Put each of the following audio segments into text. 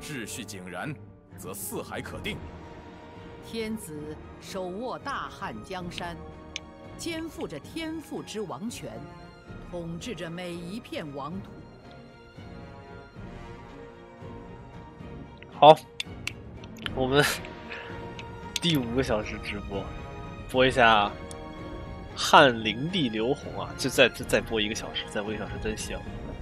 秩序井然，则四海可定。 天子手握大汉江山，肩负着天父之王权，统治着每一片王土。 好，我们第5个小时直播，播一下汉灵帝刘宏啊，就再播1个小时，再播1个小时真行。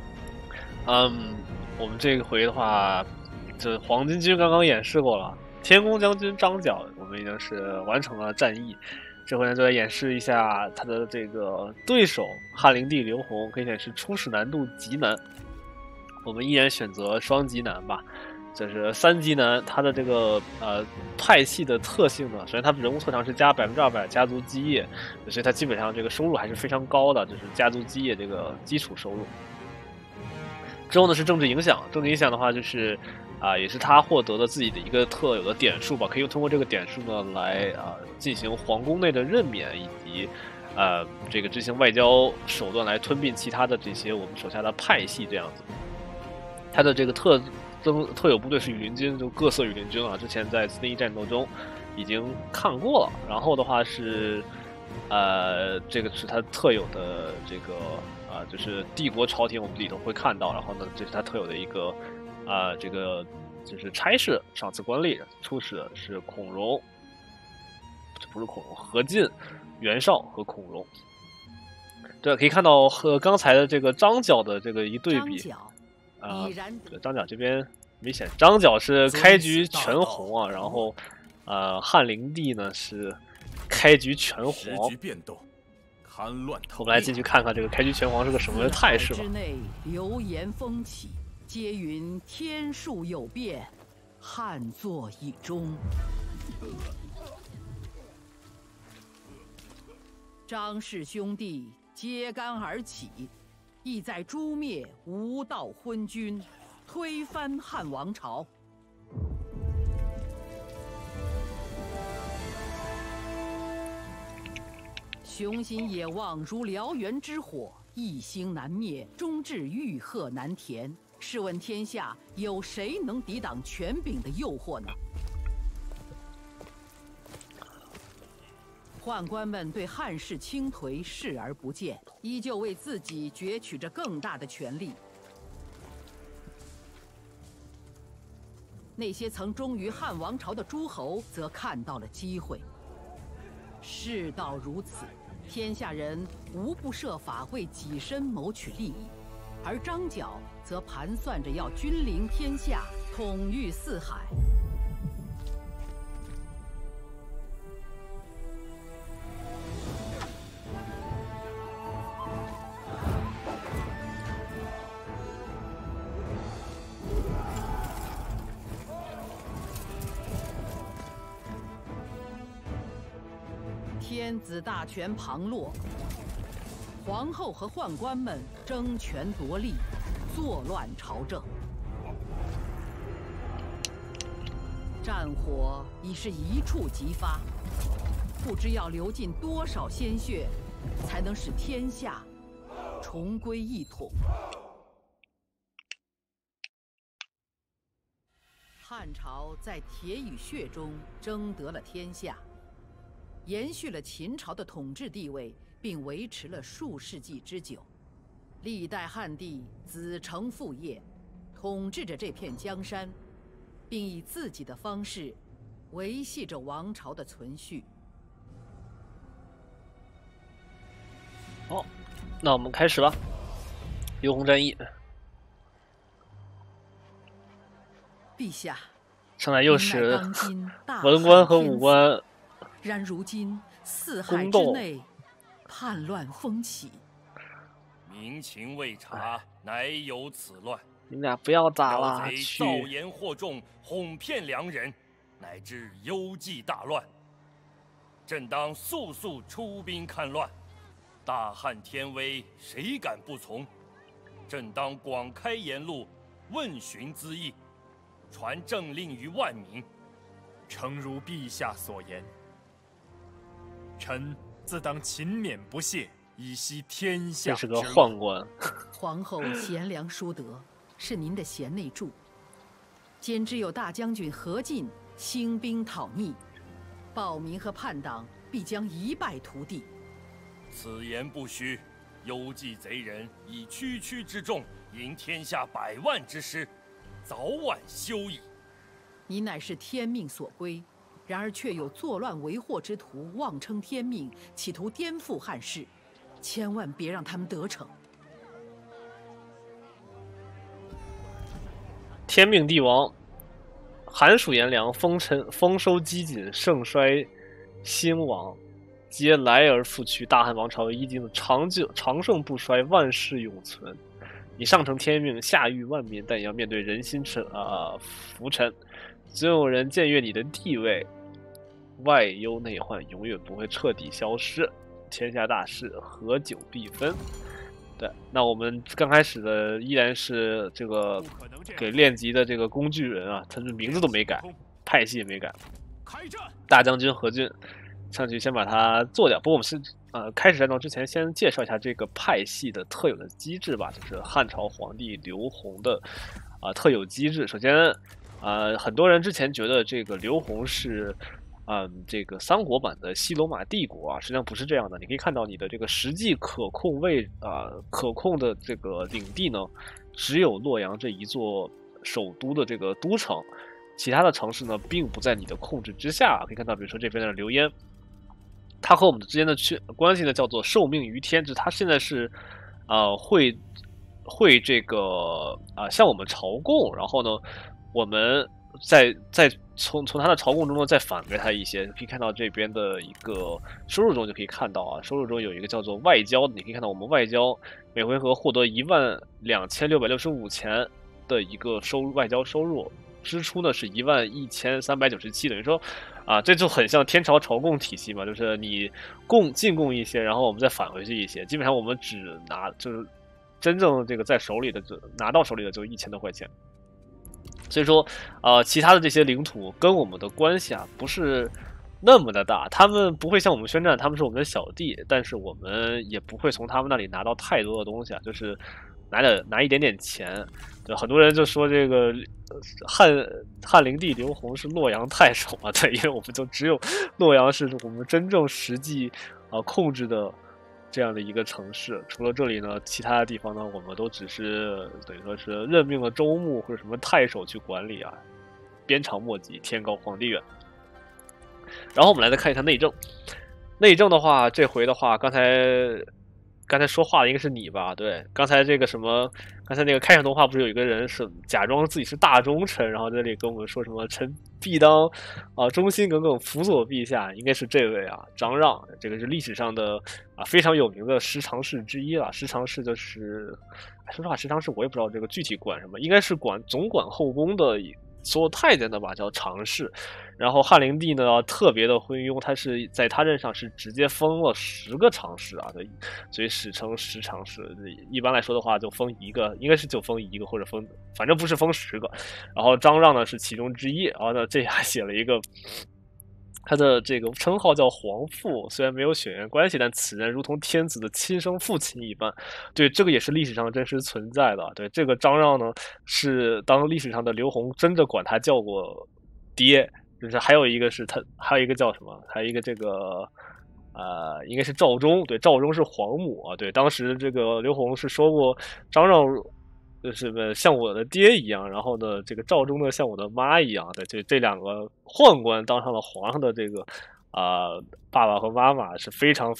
我们这个回的话，这黄巾军刚刚演示过了，天公将军张角，我们已经是完成了战役。这回呢，就来演示一下他的这个对手汉灵帝刘宏，可以显示初始难度极难。我们依然选择双极难吧。就是3级难，它的这个派系的特性呢，首先它人物特长是加200%家族基业，所以它基本上这个收入还是非常高的，就是家族基业这个基础收入。之后呢是政治影响，政治影响的话就是也是他获得了自己的一个特有的点数吧，可以通过这个点数呢来进行皇宫内的任免以及这个执行外交手段来吞并其他的这些我们手下的派系这样子。他的这个特有部队是羽林军，就各色羽林军啊，之前在411战斗中已经看过了。然后的话是，这个是他特有的这个就是帝国朝廷我们里头会看到。然后呢，这是他特有的一个这个就是差事赏赐官吏，出使的是孔融，不是孔融，何进、袁绍和孔融。对，可以看到和刚才的这个张角的这个一对比。张角这边明显，张角是开局全红啊，然后汉灵帝呢是开局全黄。 时局变动，戡乱。 我们来进去看看这个开局全黄是个什么态势吧。 之内流言风起，皆云天数有变，汉作已终。张氏兄弟揭竿而起，意在诛灭无道昏君，推翻汉王朝。雄心野望如燎原之火，一星难灭，终至欲壑难填。试问天下有谁能抵挡权柄的诱惑呢？宦官们对汉室倾颓视而不见，依旧为自己攫取着更大的权力。那些曾忠于汉王朝的诸侯，则看到了机会。世道如此，天下人无不设法为己身谋取利益，而张角则盘算着要君临天下，统御四海。天子大权旁落，皇后和宦官们争权夺利，作乱朝政。战火已是一触即发，不知要流尽多少鲜血，才能使天下重归一统。汉朝在铁与血中争得了天下，延续了秦朝的统治地位，并维持了数世纪之久。历代汉帝子承父业，统治着这片江山，并以自己的方式维系着王朝的存续。 好，那我们开始吧。刘宏战役。 陛下， 上来又是文官和武官。 然如今四海之内叛乱风起， 民情未察，乃有此乱。 你们俩不要打了， 盗贼造言惑众，哄骗良人，乃至幽计大乱。朕当速速出兵看乱。大汉天威，谁敢不从？朕当广开言路，问询咨议，传政令于万民。 诚如陛下所言。臣自当勤勉不懈，以息天下之这是个宦官。 皇后贤良淑德，是您的贤内助。 兼只有大将军何进兴兵讨逆，暴民和叛党必将一败涂地。 此言不虚，幽蓟贼人以区区之众迎天下100万之师，早晚休矣。 你乃是天命所归，然而却有作乱为祸之徒妄称天命，企图颠覆汉室，千万别让他们得逞。 天命帝王，寒暑炎凉，丰收饥馑，盛衰兴亡，皆来而复去。大汉王朝一定长盛不衰，万世永存。你上承天命，下育万民，但也要面对人心浮沉。总有人僭越你的地位，外忧内患永远不会彻底消失。天下大事，合久必分。对，那我们刚开始的依然是这个给练级的这个工具人啊，他的名字都没改，派系也没改。大将军何进上去先把它做掉。不过我们是开始战斗之前，先介绍一下这个派系的特有的机制吧，就是汉朝皇帝刘宏的特有机制。首先很多人之前觉得这个刘宏是这个三国版的西罗马帝国啊，实际上不是这样的。你可以看到你的这个实际可控的这个领地呢，只有洛阳这一座首都的这个都城，其他的城市呢并不在你的控制之下。可以看到，比如说这边的刘焉，他和我们之间的关系呢叫做受命于天，就是他现在是会这个向我们朝贡，然后呢我们再从他的朝贡中呢再返给他一些。可以看到这边的一个收入中就可以看到啊，收入中有一个叫做外交的，你可以看到我们外交每回合获得12665钱的一个外交收入，支出呢是11397，等于说这就很像天朝朝贡体系嘛，就是你进贡一些，然后我们再返回去一些，基本上我们只就是真正这个在手里的拿到手里的就1000多块钱。所以说其他的这些领土跟我们的关系不是那么的大，他们不会向我们宣战，他们是我们的小弟，但是我们也不会从他们那里拿到太多的东西就是拿一点点钱。对，很多人就说这个汉灵帝刘宏是洛阳太守嘛，对，因为我们就只有洛阳是我们真正实际控制的这样的一个城市。除了这里呢，其他的地方呢，我们都只是等于说是任命了州牧或者什么太守去管理鞭长莫及，天高皇帝远。然后我们来再看一下内政。内政的话，这回的话，刚才说话的应该是你吧？对，刚才那个开场动画不是有一个人是假装自己是大忠臣，然后在这里跟我们说什么臣必当忠心耿耿辅佐陛下，应该是这位张让，这个是历史上的非常有名的十常侍之一了。十常侍就是说实话，十常侍我也不知道这个具体管什么，应该是总管后宫的所有太监的吧，叫常侍。然后汉灵帝呢特别的昏庸，他是在他任上是直接封了10个常侍对，所以史称10常侍。一般来说的话就封一个，应该是就封一个或者反正不是封10个。然后张让呢是其中之一，然后呢这还写了一个他的这个称号叫皇父，虽然没有血缘关系，但此人如同天子的亲生父亲一般。对，这个也是历史上真实存在的。对，这个张让呢是当历史上的刘宏真的管他叫过爹，就是还有一个叫什么？还有一个这个应该是赵忠。对，赵忠是皇母对，当时这个刘宏是说过张让就是像我的爹一样，然后呢，这个赵忠呢像我的妈一样。对，这两个宦官当上了皇上的这个爸爸和妈妈，是非常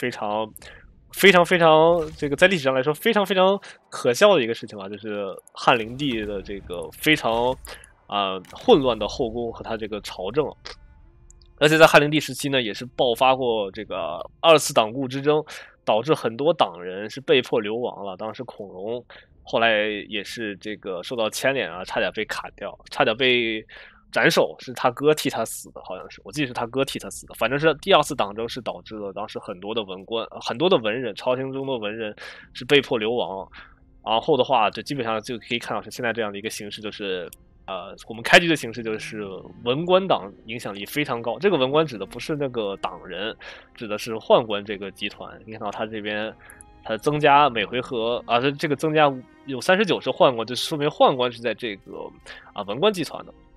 这个在历史上来说非常非常可笑的一个事情就是汉灵帝的这个非常混乱的后宫和他这个朝政。而且在汉灵帝时期呢，也是爆发过这个2次党锢之争，导致很多党人是被迫流亡了。当时孔融后来也是这个受到牵连差点被砍掉，差点被斩首，是他哥替他死的，好像是，我记得是他哥替他死的。反正是第2次党争是导致了当时很多的文官、很多的文人，朝廷中的文人是被迫流亡。然后的话，就基本上就可以看到是现在这样的一个形势，就是我们开局的形式就是文官党影响力非常高。这个文官指的不是那个党人，指的是宦官这个集团。你看到他这边，他增加每回合这个增加有39是宦官，就说明宦官是在这个文官集团的。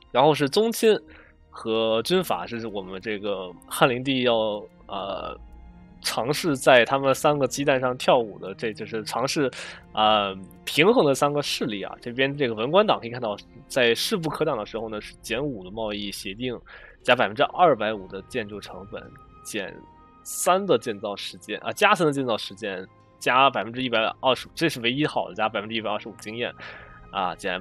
然后是宗亲和军阀，这是我们这个汉灵帝要尝试在他们3个鸡蛋上跳舞的，这就是尝试平衡的3个势力啊。这边这个文官党可以看到，在势不可挡的时候呢，是减5的贸易协定，加250%的建筑成本，减3的建造时间啊，加3的建造时间，加125%，这是唯一好的，加125%经验。加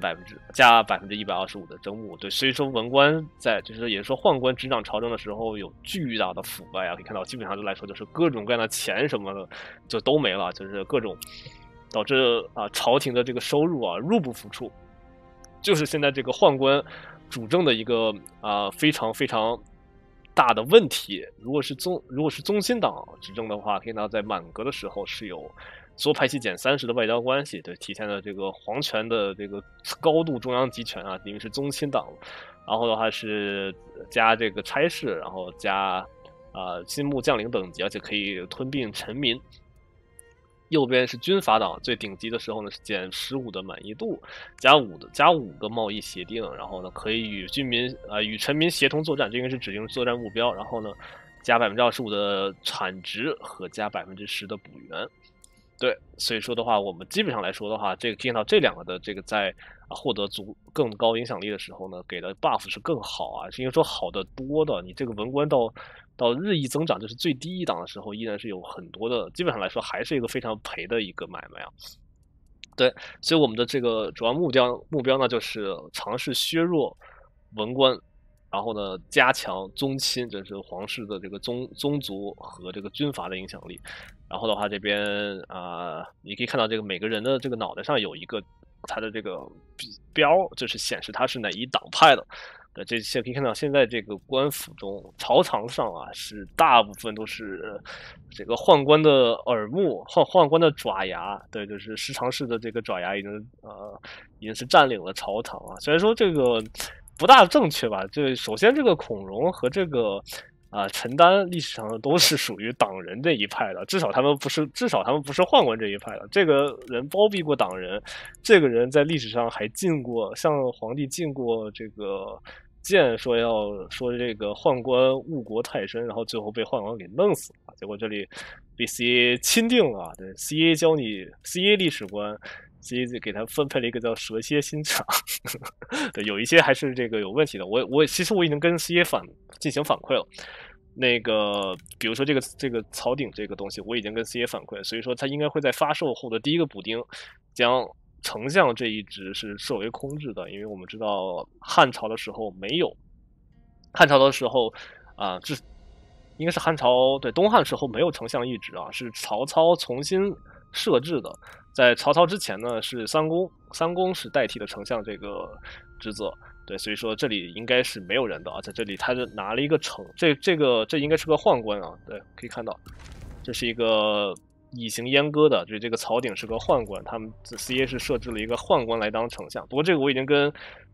125%的征募，对，所以说文官在就是也就是说宦官执掌朝政的时候有巨大的腐败啊，可以看到基本上就来说就是各种各样的钱什么的就都没了，就是各种导致朝廷的这个收入入不敷出，就是现在这个宦官主政的一个非常非常大的问题。如果是宗亲党执政的话，可以看到在满革的时候是有所有派系减30的外交关系，对，体现了这个皇权的这个高度中央集权啊，因为是宗亲党。然后的话是加这个差事，然后加心目将领等级，而且可以吞并臣民。右边是军阀党，最顶级的时候呢是减15的满意度，加5个贸易协定，然后呢可以与臣民协同作战，这应该是指定作战目标。然后呢加25%的产值和加10%的补员。对，所以说的话，我们基本上来说的话，这个看到这2个的这个在获得更高影响力的时候呢，给的 buff 是更好啊，是因为说好的多的。你这个文官到日益增长，就是最低一档的时候，依然是有很多的，基本上来说还是一个非常赔的一个买卖啊。对，所以我们的这个主要目标呢，就是尝试削弱文官，然后呢加强宗亲，就是皇室的这个宗族和这个军阀的影响力。然后的话，这边你可以看到这个每个人的这个脑袋上有一个他的这个标，就是显示他是哪一党派的。对，这些可以看到，现在这个官府中朝堂上是大部分都是这个宦官的耳目，宦官的爪牙。对，就是十常侍的这个爪牙已经是占领了朝堂啊。虽然说这个不大正确吧，这首先这个孔融和这个陈丹历史上都是属于党人这一派的，至少他们不是宦官这一派的。这个人包庇过党人，这个人在历史上还向皇帝进过这个谏，说这个宦官误国太深，然后最后被宦官给弄死了。结果这里被 CA 钦定了，对 CA 教你 CA 历史观。CA 给他分配了一个叫蛇蝎心肠，对，有一些还是这个有问题的。其实我已经跟 CA 进行反馈了。那个，比如说这个槽顶这个东西，我已经跟 CA 反馈，所以说他应该会在发售后的第一个补丁，将丞相这一职是设为空置的，因为我们知道汉朝的时候没有，汉朝的时候应该是汉朝对东汉时候没有丞相一职啊，是曹操重新设置的。在曹操之前呢，是三公是代替了丞相这个职责，对，所以说这里应该是没有人的啊，在这里他就拿了一个这应该是个宦官啊，对，可以看到，这是一个以形阉割的，就是这个曹鼎是个宦官，他们 CA 是设置了一个宦官来当丞相，不过这个我已经跟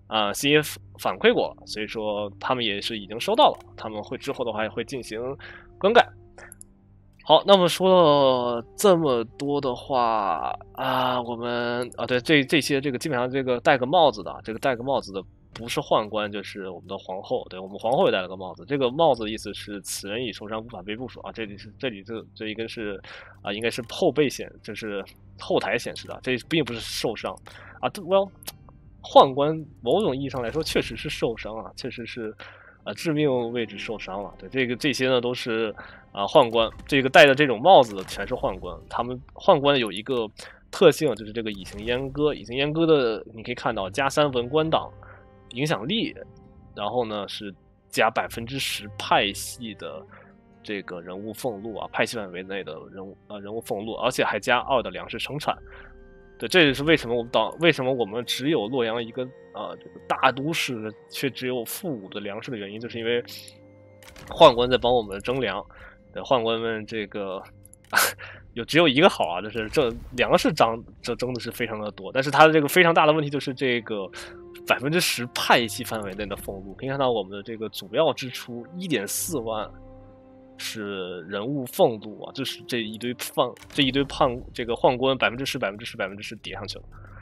CA 反馈过了，所以说他们也是已经收到了，他们之后的话会进行更改。好，那么说了这么多的话我们对这些这个基本上这个戴个帽子的不是宦官就是我们的皇后，对，我们皇后也戴了个帽子，这个帽子的意思是此人已受伤无法被部署啊，这一根是应该是后背就是后台显示的，这并不是受伤宦官某种意义上来说确实是受伤啊，确实是致命位置受伤了，对，这些呢都是宦官，这个戴的这种帽子的全是宦官，他们宦官有一个特性就是这个以形阉割，以形阉割的你可以看到加3文官党影响力，然后呢是加10%派系的这个人物俸禄啊，派系范围内的人物俸禄，而且还加2的粮食生产。对，这也是为什么我们只有洛阳一个这个大都市，却只有负5的粮食的原因，就是因为宦官在帮我们征粮。对，宦官们这个只有一个好就是这粮食征的是非常的多，但是它的这个非常大的问题就是这个10%派系范围内的俸禄。可以看到我们的这个主要支出1.4万。是人物俸禄就是这一堆这个宦官10%叠上去了，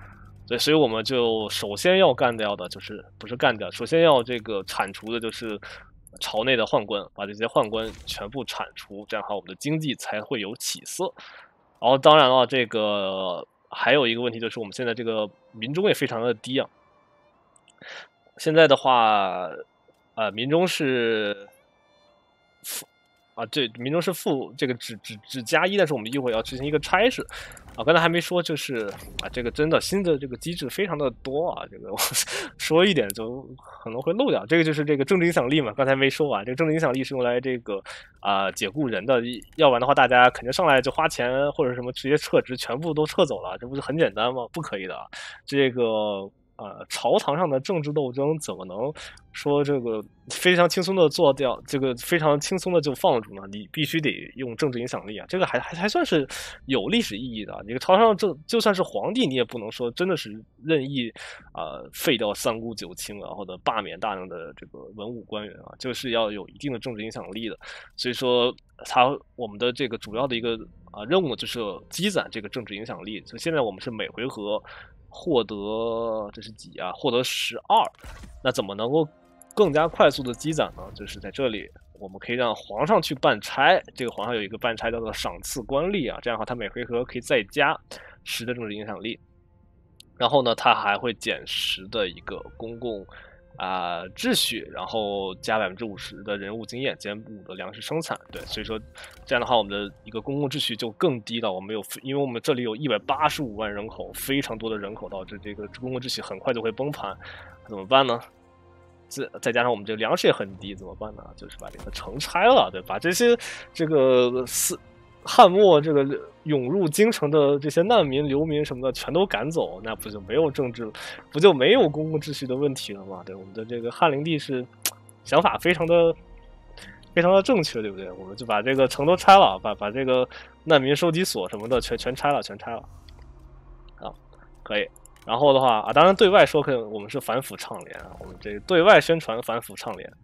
对，所以我们就首先要干掉的就是不是干掉，首先要这个铲除的就是朝内的宦官，把这些宦官全部铲除，这样的话我们的经济才会有起色。然后当然了，这个还有一个问题就是我们现在这个民中也非常的低啊。现在的话，民中是负啊，对，民中是负这个只+1，但是我们一会儿要执行一个差事啊。刚才还没说，就是啊，这个真的新的这个机制非常的多啊，这个我说一点就可能会漏掉。这个就是这个政治影响力嘛，刚才没说完，这个政治影响力是用来这个解雇人的，要不然的话大家肯定上来就花钱或者什么直接撤职，全部都撤走了，这不是很简单吗？不可以的，这个。朝堂上的政治斗争怎么能说这个非常轻松的做掉，这个非常轻松的就放逐呢？你必须得用政治影响力啊，这个还算是有历史意义的。你个朝上就算是皇帝，你也不能说真的是任意废掉三姑九卿啊，或者罢免大量的这个文武官员啊，就是要有一定的政治影响力的。所以说，我们的这个主要的一个任务就是积攒这个政治影响力。所以现在我们是每回合获得这是几啊？获得12。那怎么能够更加快速的积攒呢？就是在这里，我们可以让皇上去办差。这个皇上有一个办差叫做赏赐官吏啊，这样的话他每回合可以再加10的政治影响力。然后呢，他还会减10的一个公共秩序，然后加50%的人物经验，减5的粮食生产。对，所以说这样的话，我们的一个公共秩序就更低了。因为我们这里有185万人口，非常多的人口，导致这个公共秩序很快就会崩盘。怎么办呢？再加上我们这个粮食也很低，怎么办呢？就是把这个城拆了，对，把这些这个汉末这个涌入京城的这些难民、流民什么的全都赶走，那不就没有政治，不就没有公共秩序的问题了吗？对，我们的这个汉灵帝是想法非常的正确，对不对？我们就把这个城都拆了，把这个难民收集所什么的全拆了啊，可以。然后的话当然对外说我们是反腐倡廉啊，我们这个对外宣传反腐倡廉。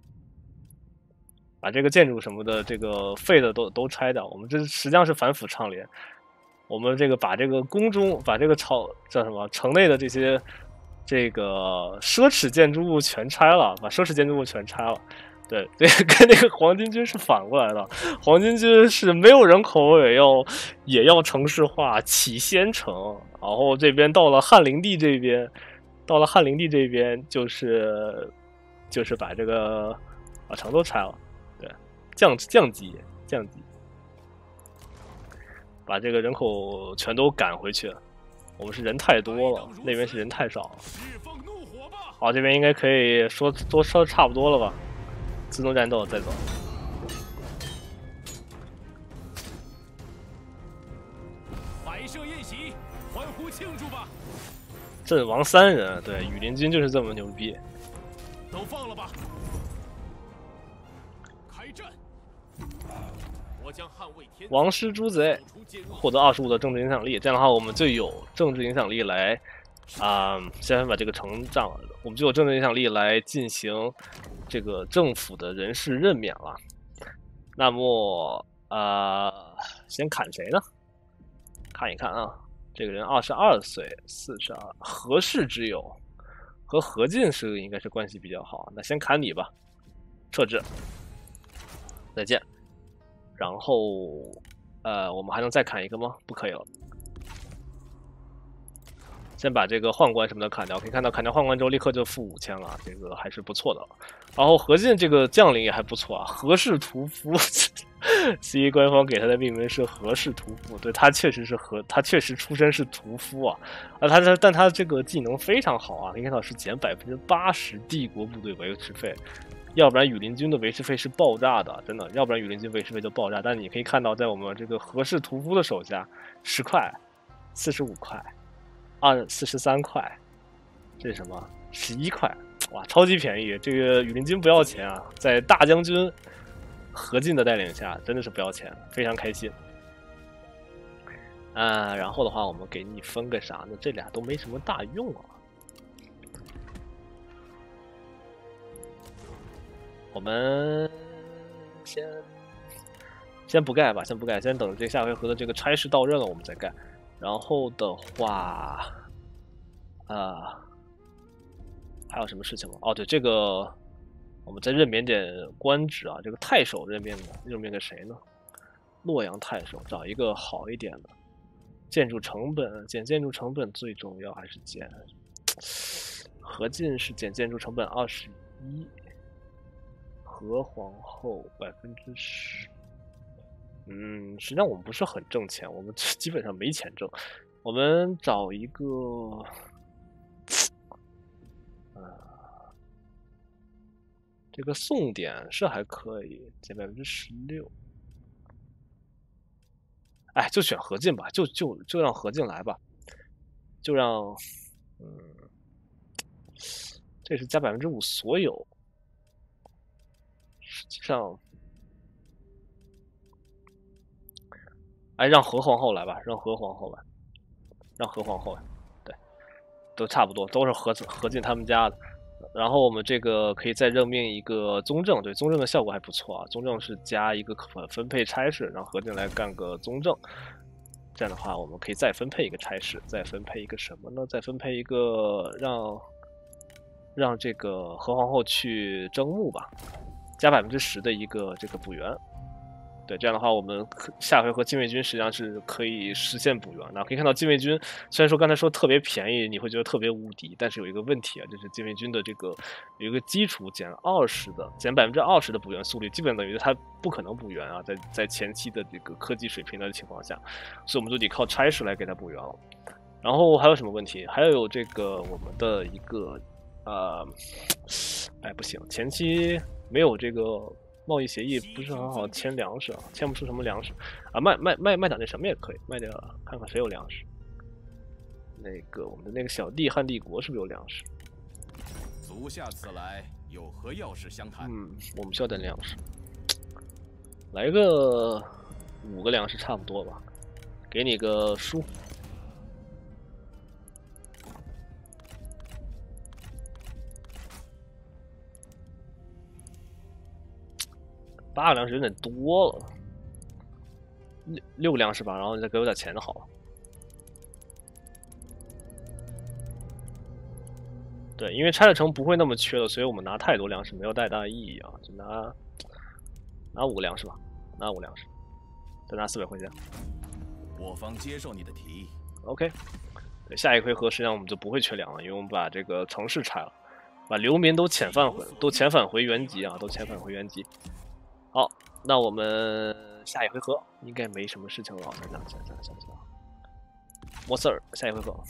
把这个建筑什么的，这个废的都拆掉。我们这实际上是反腐倡廉。我们这个把这个宫中，把这个叫什么城内的这些这个奢侈建筑物全拆了，把奢侈建筑物全拆了。对，跟那个黄巾军是反过来的。黄巾军是没有人口也要城市化，起先城。然后这边到了汉灵帝这边，就是把这个城都拆了。对，降级，把这个人口全都赶回去。我们是人太多了，那边是人太少了。好，这边应该可以说差不多了吧？自动战斗再走。 摆设宴席，欢呼庆祝吧！ 阵亡3人，对，羽林军就是这么牛逼。 都放了吧！开战！我将捍卫天。 王师诸贼获得25的政治影响力，这样的话我们就有政治影响力来先把这个城占了，我们就有政治影响力来进行这个政府的人事任免了。那么先砍谁呢？看一看啊，这个人22岁，42，何氏之友，和何进应该是关系比较好。那先砍你吧，撤职，再见。然后我们还能再砍一个吗？不可以了。先把这个宦官什么的砍掉，可以看到砍掉宦官之后立刻就负5000了，这个还是不错的。然后何进这个将领也还不错啊，何氏屠夫，C 官方给他的命名是何氏屠夫，对，他确实出身是屠夫啊，但他这个技能非常好啊，可以看到是减80%帝国部队维持费。要不然羽林军的维持费是爆炸的，真的，要不然羽林军维持费就爆炸。但你可以看到，在我们这个何氏屠夫的手下，10块、45块、43块，这是什么？11块，哇，超级便宜！这个羽林军不要钱啊，在大将军何进的带领下，真的是不要钱，非常开心。然后的话，我们给你分个啥呢？这俩都没什么大用啊。我们先不盖吧，先等这下回合的这个差事到任了，我们再盖。然后的话， 还有什么事情吗？哦，对，这个我们再任免点官职啊。这个太守任免给谁呢？洛阳太守，找一个好一点的。建筑成本，减建筑成本最重要，还是减？何进是减建筑成本21%，何皇后10%。实际上我们不是很挣钱，我们基本上没钱挣。我们找一个，这个宋典是还可以，减16%。哎，就选何进吧，就让何进来吧，就让，这是加5%所有，实际上，哎，让何皇后来吧，让何皇后来，对，都差不多，都是何进他们家的。然后我们这个可以再任命一个宗正，对，宗正的效果还不错啊。宗正是加一个可分配差事，让何进来干个宗正。这样的话，我们可以再分配一个差事，再分配一个什么呢？再分配一个让这个何皇后去征募吧，加10%的一个这个补员。对，这样的话，我们下回合禁卫军实际上是可以实现补员的。可以看到禁卫军虽然说刚才说特别便宜，你会觉得特别无敌，但是有一个问题啊，就是禁卫军的这个有一个基础减20%的补员速率，基本等于它不可能补员啊，在前期的这个科技水平的情况下，所以我们就得靠差事来给它补员了。然后还有什么问题？还有这个我们的一个不行，前期没有这个。贸易协议不是很好签粮食啊，签不出什么粮食啊，卖点那什么也可以，卖点看看谁有粮食。那个我们的那个小弟汉帝国是不是有粮食？ 足下此来有何要事相谈？ 我们需要点粮食，来个5个粮食差不多吧，给你个书。8个粮食有点多了，6个粮食吧，然后你再给我点钱就好了。对，因为拆了城不会那么缺的，所以我们拿太多粮食没有太大意义啊，就拿5个粮食吧，拿5个粮食，再拿400回家。 我方接受你的提议。 OK， 对，下一回合实际上我们就不会缺粮了，因为我们把这个城市拆了，把流民都遣返回原籍啊，都遣返回原籍。好，那我们下一回合应该没什么事情了。想，没事儿，下一回合。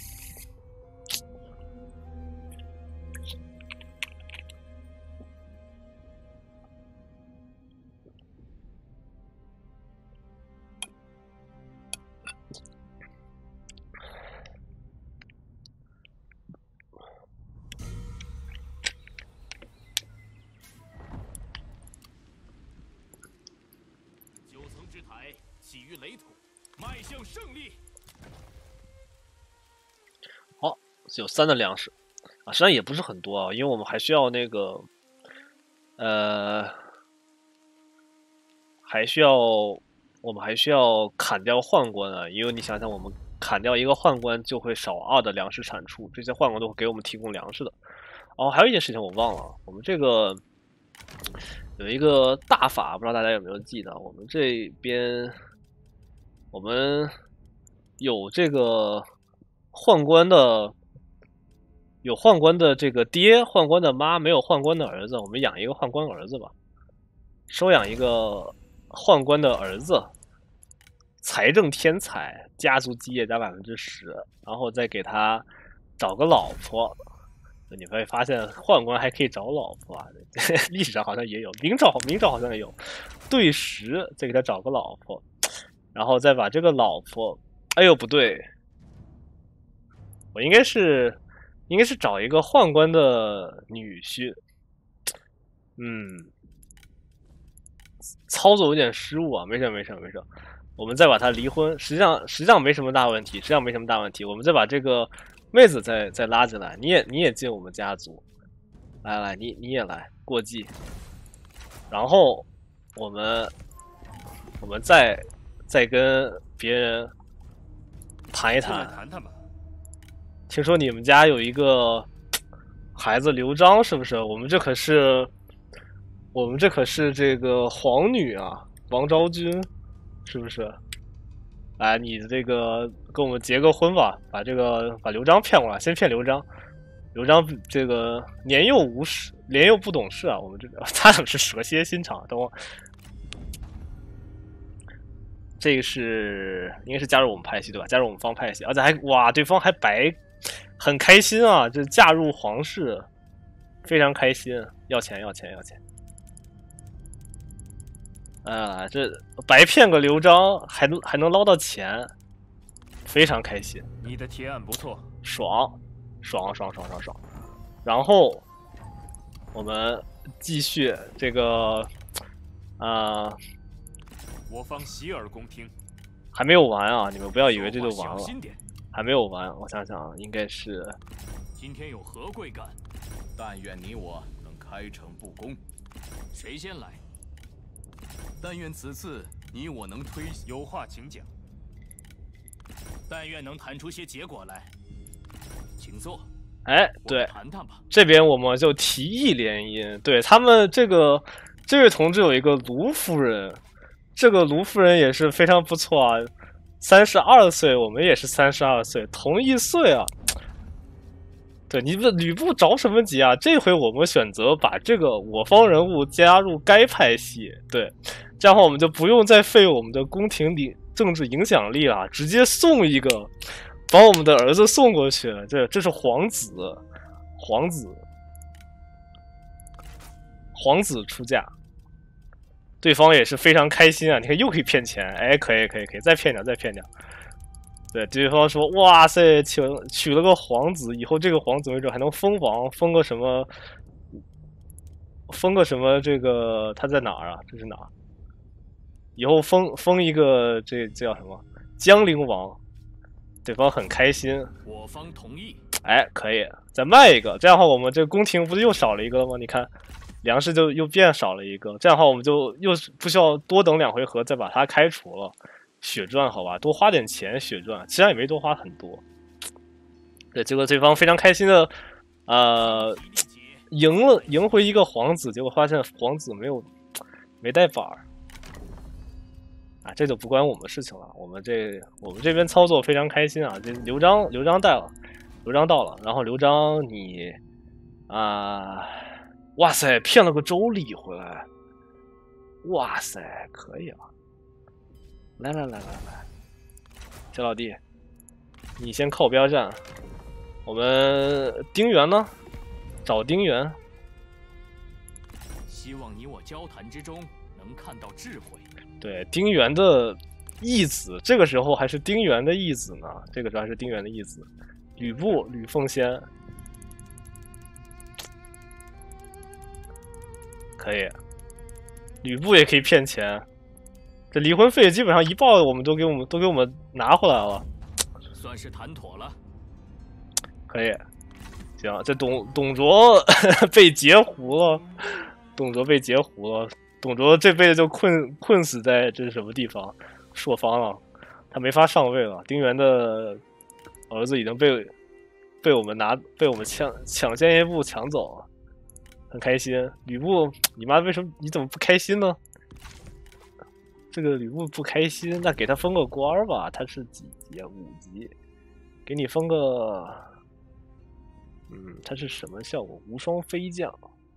起于垒土，迈向胜利。 好，有3的粮食啊，实际上也不是很多啊，因为我们还需要那个，我们还需要砍掉宦官啊，因为你想想，我们砍掉一个宦官就会少2的粮食产出，这些宦官都会给我们提供粮食的。哦，还有一件事情我忘了，我们这个有一个大法，不知道大家有没有记得？我们这边。我们有这个宦官的这个爹，宦官的妈，没有宦官的儿子，我们养一个宦官儿子吧，收养一个宦官的儿子，财政天才，家族基业加10%，然后再给他找个老婆。你会发现宦官还可以找老婆啊，历史上好像也有，明朝好像也有，对10再给他找个老婆。然后再把这个老婆，哎呦不对，我应该是找一个宦官的女婿，操作有点失误啊，没事，我们再把他离婚，实际上没什么大问题，我们再把这个妹子再拉进来，你也进我们家族，来，你也来过继，然后我们再跟别人谈一谈， 谈吧。 听说你们家有一个孩子刘璋，是不是？我们这可是这个皇女啊，王昭君，是不是？来，你这个跟我们结个婚吧，把刘璋骗过来，先骗刘璋。刘璋这个年幼无识，年幼不懂事啊，我们这个他怎么是蛇蝎心肠？等我。这个是应该是加入我们派系对吧？加入我们方派系，而且还哇，对方还很开心啊！这嫁入皇室，非常开心，要钱。这白骗个刘璋，还能捞到钱，非常开心。 你的提案不错， 爽。然后我们继续这个， 我方洗耳恭听。 还没有完啊！你们不要以为这就完了小心点， 还没有完。我想想，应该是今天有何贵干？ 但愿你我能开诚布公。 谁先来？ 但愿此次你我能推。 有话请讲。 但愿能谈出些结果来。请坐。 哎，对， 谈谈吧。 这边我们就提议联姻。对他们这位同志有一个卢夫人，这个卢夫人也是非常不错啊，32岁，我们也是32岁，同一岁啊。对，你们吕布着什么急啊？这回我们选择把这个我方人物加入该派系，对，这样的话我们就不用再费我们的宫廷里政治影响力了，直接送一个。把我们的儿子送过去，这是皇子出嫁，对方也是非常开心啊！你看又可以骗钱，哎，可以，再骗点。对，对方说，哇塞，娶了个皇子，以后这个皇子没准还能封王，封个什么？这个他在哪儿啊？这是哪儿？以后封一个这叫什么？江陵王。对方很开心， 我方同意。 哎，可以再卖一个，这样的话我们这个宫廷不是又少了一个了吗？你看，粮食就又变少了一个，这样的话我们就又不需要多等2回合再把它开除了。血赚好吧，多花点钱血赚，其实也没多花很多。对，结果对方非常开心的，赢回一个皇子，结果发现皇子没带板儿。啊，这就不关我们事情了。我们这边操作非常开心啊！这刘璋带了，刘璋到了，然后刘璋你哇塞，骗了个周礼回来，哇塞，可以啊！来，小老弟，你先靠边站。我们丁原呢？找丁原。 希望你我交谈之中能看到智慧。 对，丁原的义子，这个时候还是丁原的义子呢。这个时候还是丁原的义子，吕奉先，可以。吕布也可以骗钱，这离婚费基本上一报，我们都给我们拿回来了， 算是谈妥了。 可以，行，这董卓被截胡了，董卓这辈子就困死在这是什么地方？朔方了，他没法上位了。丁原的儿子已经被我们抢先一步抢走了，很开心。吕布，你妈你怎么不开心呢？这个吕布不开心，那给他封个官吧。他是几级啊？5级，给你封个，他是什么效果？无双飞将。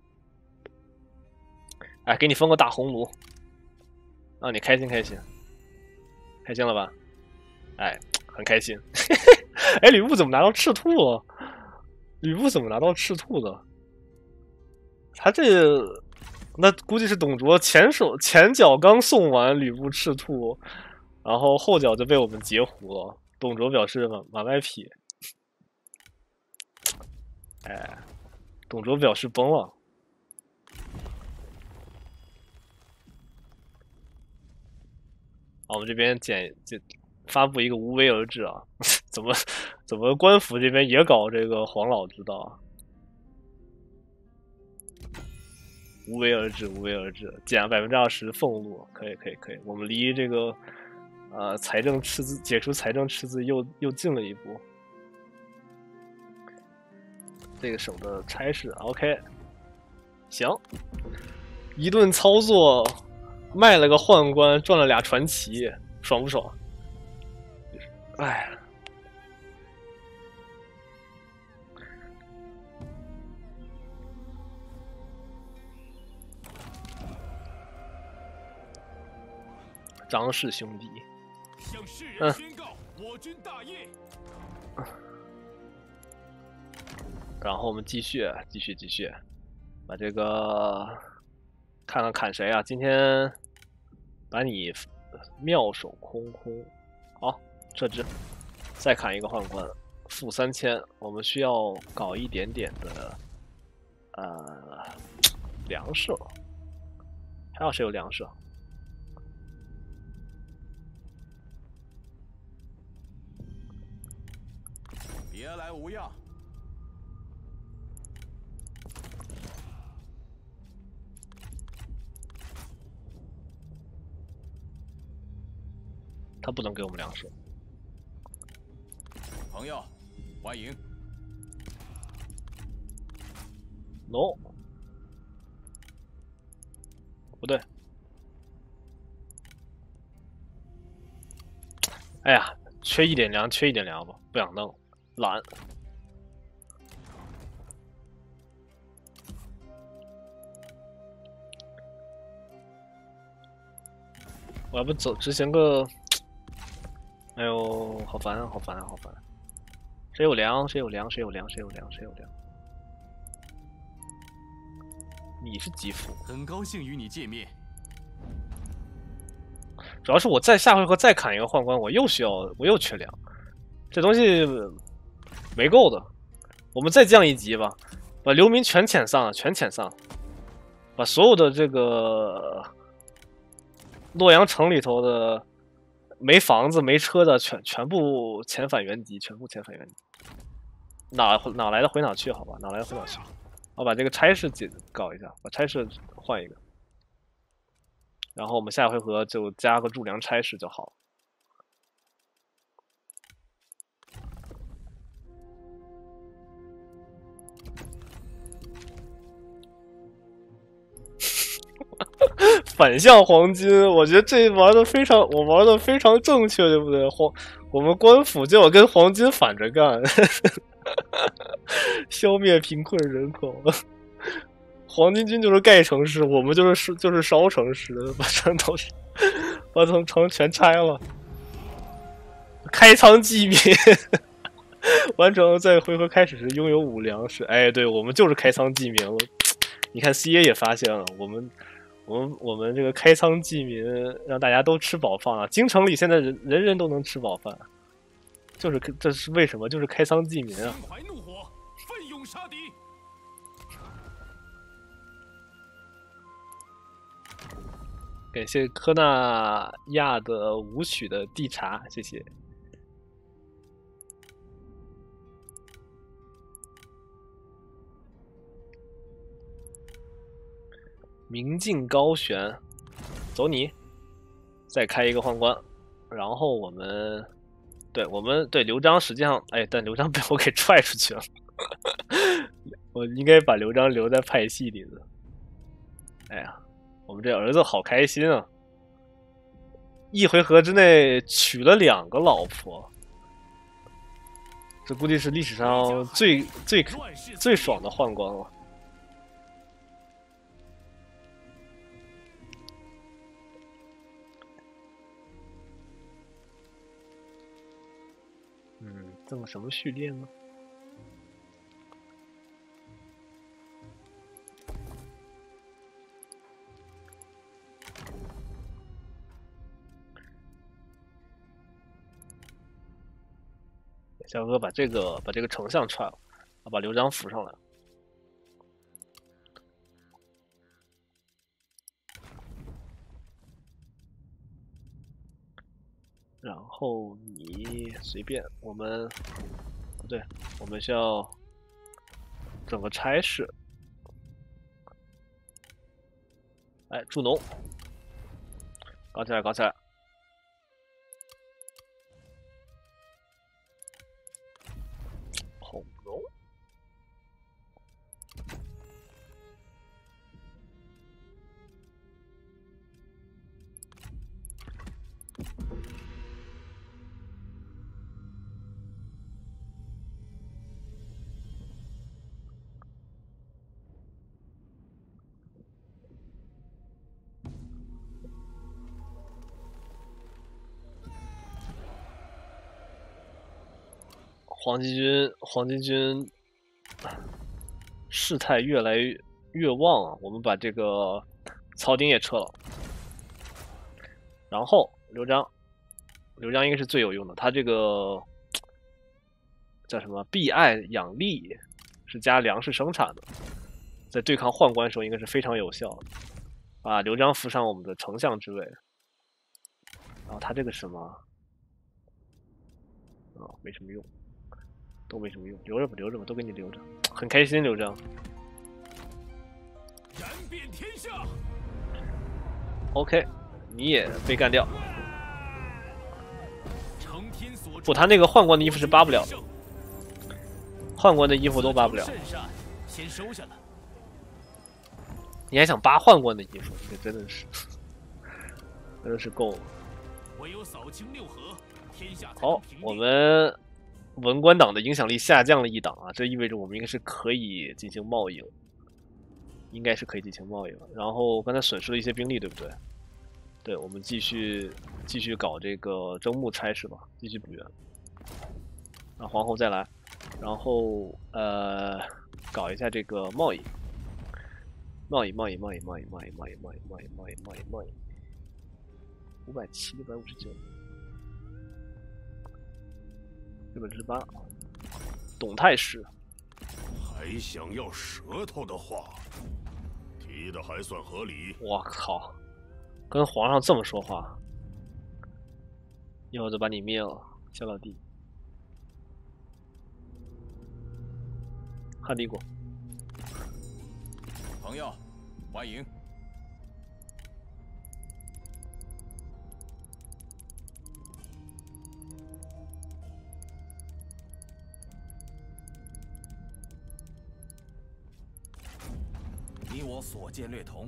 哎，给你封个大红炉，让你开心了吧？哎，很开心。哎，吕布怎么拿到赤兔了？他那估计是董卓前脚刚送完吕布赤兔，然后后脚就被我们截胡了。董卓表示马外痞，哎，董卓表示崩了。我们这边发布一个无为而治啊！怎么官府这边也搞这个黄老之道啊？无为而治，减20%俸禄，可以。我们离这个财政赤字解除财政赤字又近了一步。 这个省的差事。OK， 行，一顿操作卖了个宦官，赚了俩传奇，爽不爽？哎。张氏兄弟， 向世人宣告我军大业。 然后我们继续，把这个看看砍谁啊？今天把你妙手空空，好，撤职，再砍一个宦官，负3000。我们需要搞一点点的粮食了，还有谁有粮食？ 别来无恙。 他不能给我们粮食。 朋友，欢迎。 No， 不对。哎呀，缺一点粮吧，不想弄，懒。我要不走执行个，哎呦，好烦啊，好烦啊，好烦啊！谁有粮？你是吉福， 很高兴与你见面。 主要是我在下回合再砍一个宦官，我又缺粮，这东西没够的。我们再降一级吧，把流民全遣散，把所有的这个洛阳城里头的没房子没车的全部遣返原籍，哪来的回哪去？好吧，哪来的回哪去？我把这个差事搞一下，把差事换一个，然后我们下回合就加个驻粮差事就好了。反向黄金，我觉得这我玩的非常正确，对不对？我们官府就要跟黄金反着干，消灭贫困人口。黄巾军就是盖城市，我们就是烧城市，把城全拆了，开仓济民，完成在回合开始时拥有5粮食。哎，对，我们就是开仓济民了。你看 CA 也发现了，我们这个开仓济民，让大家都吃饱饭啊！京城里现在人人都能吃饱饭，这是为什么？就是开仓济民啊！ 心怀怒火，奋勇杀敌。 感谢科纳亚的舞曲的地茶，谢谢。明镜高悬，走你！再开一个宦官，然后我们对刘璋实际上，哎，但刘璋被我给踹出去了。我应该把刘璋留在派系里的。哎呀。我们这儿子好开心啊！一回合之内娶了2个老婆，这估计是历史上最爽的宦官了。这么什么序列呢？小哥把这个丞相踹了，把刘璋扶上来。然后你随便，我们不对，我们需要整个差事。哎，助农，搞起来，搞起来！ 黄巾军事态越来越旺啊！我们把这个曹丁也撤了，然后刘璋应该是最有用的，他这个叫什么避爱养利，是加粮食生产的，在对抗宦官的时候应该是非常有效的。把刘璋扶上我们的丞相之位，然后他这个什么没什么用，都没什么用，留着吧，留着吧，都给你留着，很开心，刘璋。 燃遍天下。 OK， 你也被干掉。 承天所不，他那个宦官的衣服是扒不了的，宦官的衣服都扒不了。 甚善，先收下了。 你还想扒宦官的衣服？这真的是，真的是够了。 唯有扫清六合，天下才能好， 平定。 我们文官党的影响力下降了一档啊，这意味着我们应该是可以进行贸易了，应该是可以进行贸易了。然后刚才损失了一些兵力，对不对？对，我们继续搞这个征募差事吧，继续补员。让皇后再来，然后搞一下这个贸易，570、659、618，董太师。 还想要舌头的话，提的还算合理。 我靠，跟皇上这么说话，一会儿就把你灭了，小老弟。汉帝国。 朋友，欢迎。你我所见略同。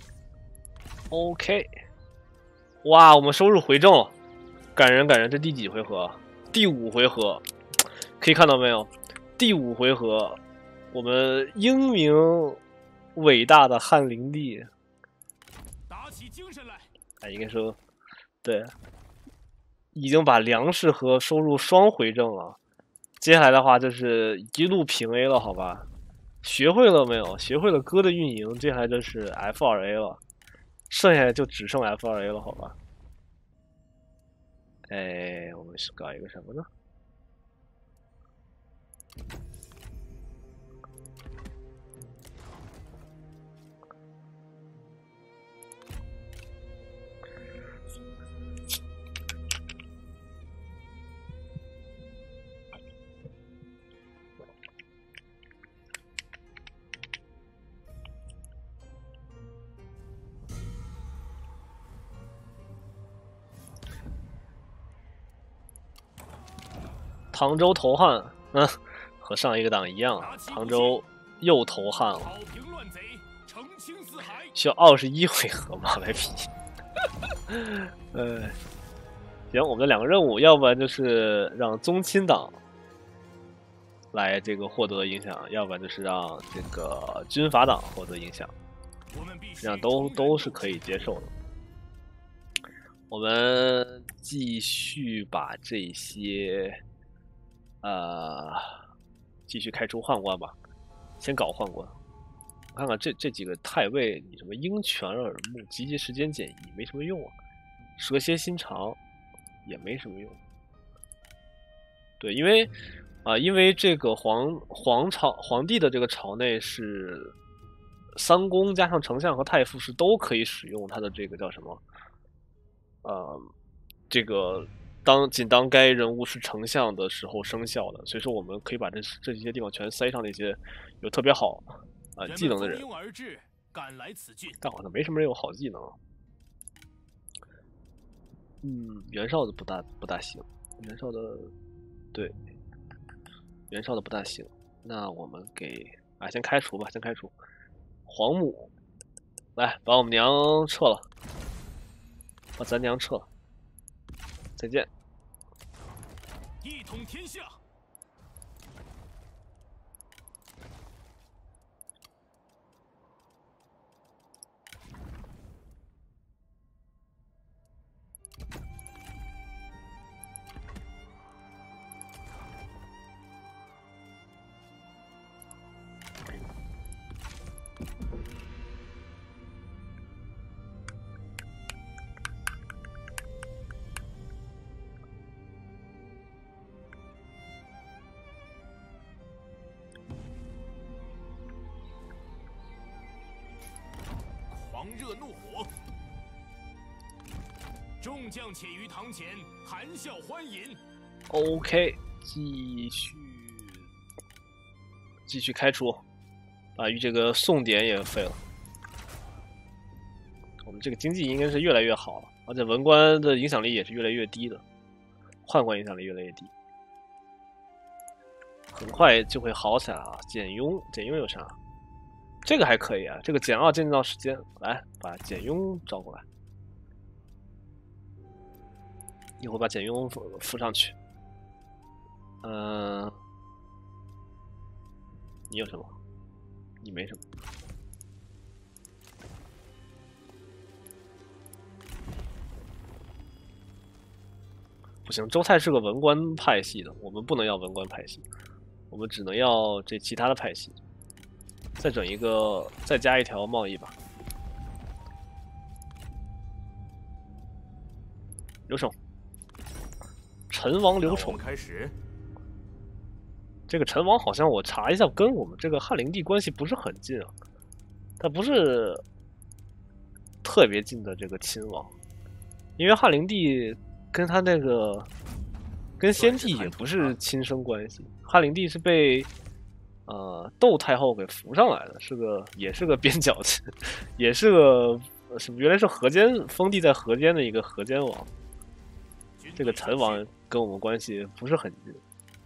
OK， 哇，我们收入回正了，感人感人！这第几回合？第5回合，可以看到没有？第5回合，我们英明伟大的汉灵帝， 打起精神来！ 哎，应该说，对，已经把粮食和收入双回正了。接下来的话就是一路平 A 了，好吧？学会了没有？学会了歌的运营，接下来就是 F2A 了，剩下的就只剩 F2A 了，好吧？哎，我们是搞一个什么呢？唐州投汉，和上一个档一样，唐州又投汉了。 讨平乱贼，澄清四海。 需要21回合吗？来比。行，我们的2个任务，要不然就是让宗亲党来这个获得影响，要不然就是让这个军阀党获得影响，这样都是可以接受的。我们继续把这些。继续开除宦官吧，先搞宦官。我看看这几个太尉，你什么鹰犬耳目、集结时间减1没什么用啊，蛇蝎心肠也没什么用。对，因为这个皇帝的这个朝内是3公加上丞相和太傅是都可以使用他的这个叫什么？这个。仅当该人物是丞相的时候生效的，所以说我们可以把这些地方全塞上那些有特别好技能的人。 蜂拥而至，赶来此郡， 但好像没什么人有好技能。袁绍的不大行，袁绍的不大行。那我们先开除吧，先开除。皇母，来把我们娘撤了，把咱娘撤了。再见。 一统天下。 狂热怒火。众将且于堂前谈笑欢饮。 OK， 继续开除，把这个送点也废了。我们这个经济应该是越来越好了，而且文官的影响力也是越来越低的，宦官影响力越来越低，很快就会好起来啊！简雍有啥？这个还可以啊，这个减2建造时间，来把简雍招过来，一会儿把简雍扶上去。你有什么？你没什么。不行，周泰是个文官派系的，我们不能要文官派系，我们只能要这其他的派系。再整一个，再加一条贸易吧。刘宠，陈王刘宠开始。 这个陈王好像我查一下，跟我们这个汉灵帝关系不是很近啊，他不是特别近的这个亲王，因为汉灵帝跟他那个跟先帝也不是亲生关系，汉灵帝是被窦太后给扶上来的，也是个边角亲，也是个什么？原来是河间封地在河间的一个河间王，这个陈王跟我们关系不是很近。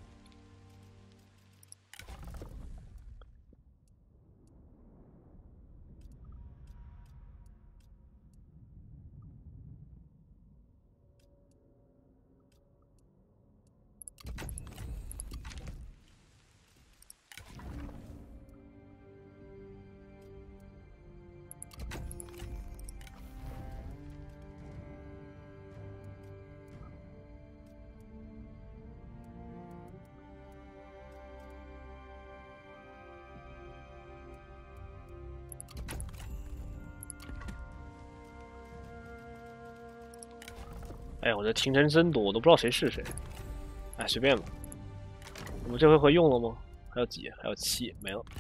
哎，我这廷臣真多，我都不知道谁是谁。哎，随便吧。我们这回合用了吗？还有几？还有7，没了。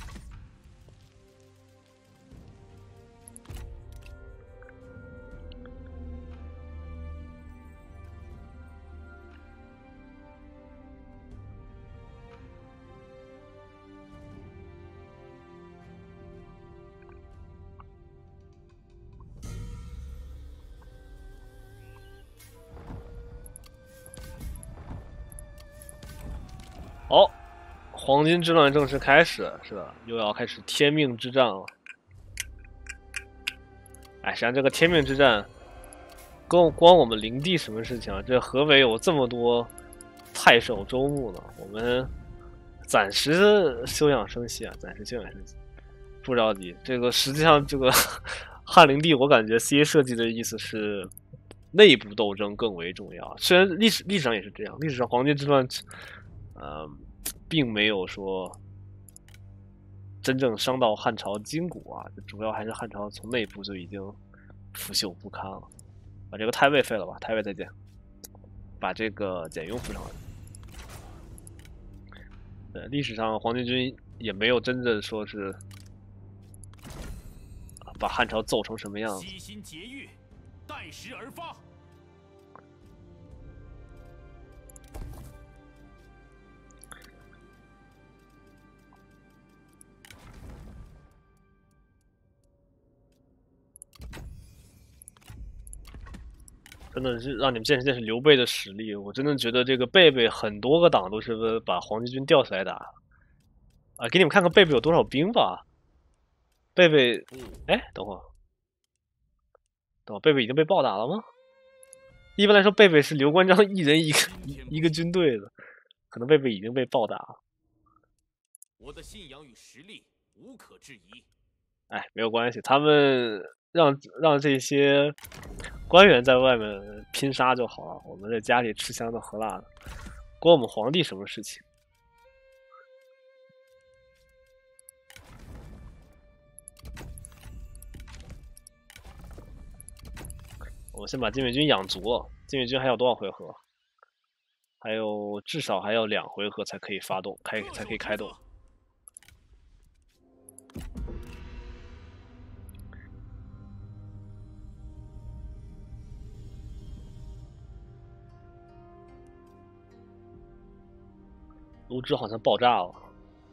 好，黄金之乱正式开始，是吧？又要开始天命之战了。哎，实际上这个天命之战，关我们灵帝什么事情啊？这河北有这么多太守州牧呢，我们暂时休养生息啊，暂时休养生息，不着急。这个实际上，这个汉灵帝，我感觉 CA 设计的意思是内部斗争更为重要。虽然历史上也是这样，历史上黄金之乱。并没有说真正伤到汉朝筋骨啊，主要还是汉朝从内部就已经腐朽不堪了。把这个太尉废了吧，太尉再见。把这个简雍扶上来。对，历史上黄巾军也没有真正说是把汉朝揍成什么样子。 悉心节欲，待时而发。 真的是让你们见识见识刘备的实力，我真的觉得这个贝贝很多个党都是把黄巾军调起来打啊！给你们看看贝贝有多少兵吧。贝贝，哎，等会儿，贝贝已经被暴打了吗？一般来说，贝贝是刘关张一人一个军队的，可能贝贝已经被暴打了。 我的信仰与实力无可置疑。 哎，没有关系，他们让这些官员在外面拼杀就好了，我们在家里吃香的喝辣的，关我们皇帝什么事情？我先把禁卫军养足了，禁卫军还有多少回合？还有至少还要2回合才可以发动，才可以开动。 炉汁好像爆炸了。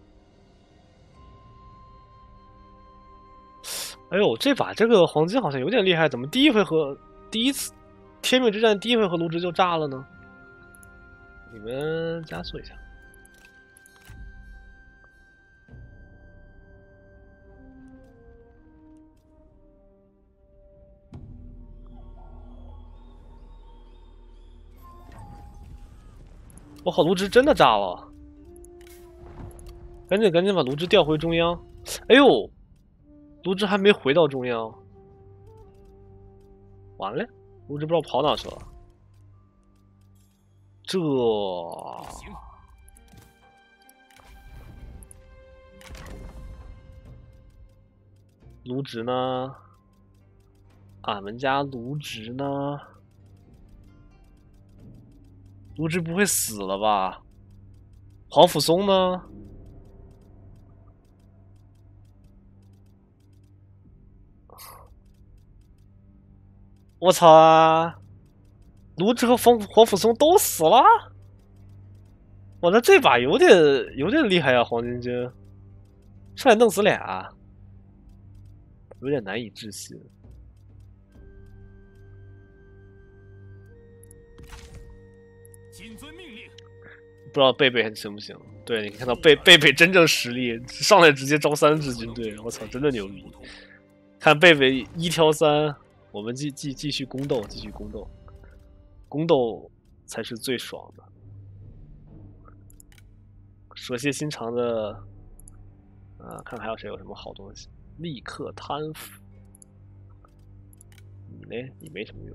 哎呦，这把这个黄金好像有点厉害，怎么第一次天命之战第一回合炉汁就炸了呢？你们加速一下。我靠，炉汁真的炸了！赶紧把炉汁调回中央！哎呦，炉汁还没回到中央，完了，炉汁不知道跑哪去了。这炉汁呢？俺们家炉汁呢？炉汁不会死了吧？黄甫松呢？我操啊！炉汁和黄甫松都死了？我那这把有点厉害啊！黄巾军出来弄死俩，有点难以置信。 谨遵命令。 不知道贝贝行不行？对，你看到贝贝真正实力，上来直接招3支军队，我操，真的牛逼！看贝贝1挑3，我们继续宫斗，继续宫斗，宫斗才是最爽的。蛇蝎心肠的，看看还有谁有什么好东西。立刻贪腐，你呢？你没什么用。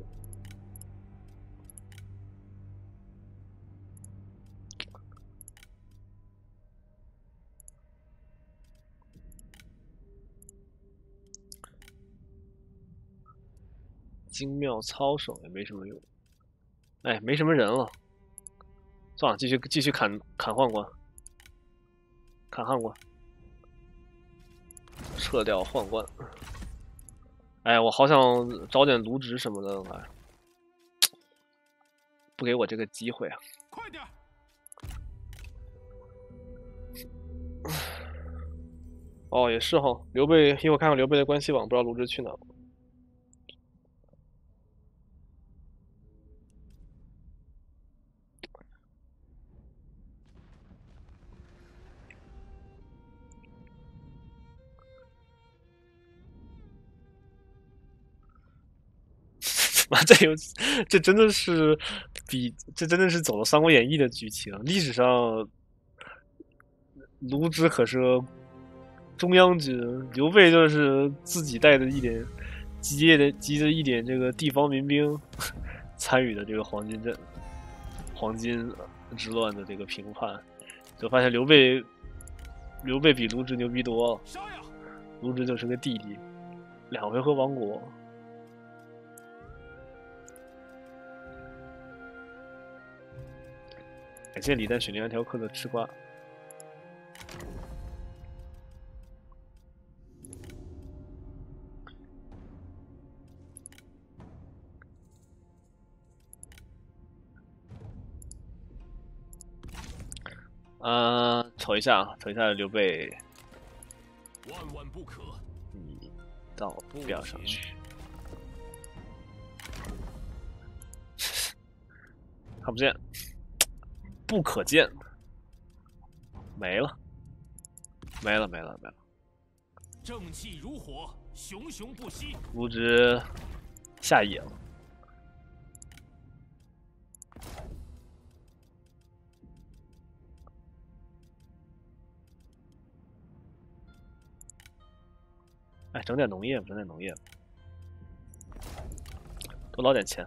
精妙操守也没什么用，哎，没什么人了，算了，继续砍宦官，砍宦官，撤掉宦官。哎，我好想找点卢植什么的来，不给我这个机会啊！ 快点！ 哦，也是哈，刘备一会儿看看刘备的关系网，不知道卢植去哪了。这真的是走了《三国演义》的剧情。历史上，卢植可是中央军，刘备就是自己带着一点集着一点这个地方民兵参与的这个黄巾之乱的这个评判，就发现刘备比卢植牛逼多了。卢植就是个弟弟，2回合亡国。感谢李诞雪灵安条克的吃瓜。瞅一下刘备， 万万不可！ 你到边上去，看不见。不可见，没了。 正气如火，熊熊不息。 卢植下野了。哎，整点农业，多捞点钱。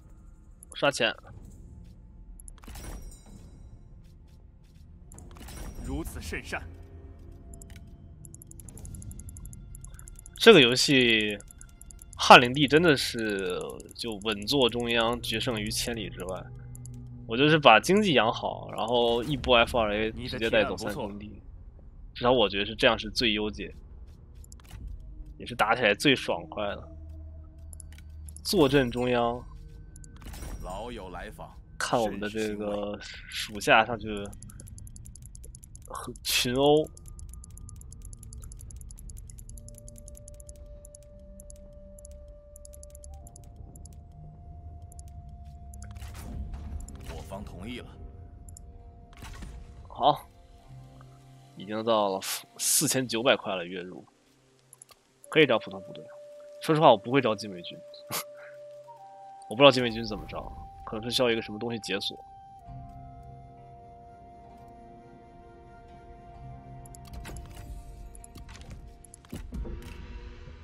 刷钱， 甚善。 这个游戏，汉灵帝真的是就稳坐中央，决胜于千里之外。我就是把经济养好，然后一波 F2A 直接带走3兄弟，至少我觉得是这样是最优解，也是打起来最爽快的。坐镇中央， 老友来访， 看我们的这个属下上去群殴。 我方同意了。 好，已经到了4900块了月入，可以招普通部队。说实话，我不会招禁卫军，我不知道禁卫军怎么招，可能是需要一个什么东西解锁。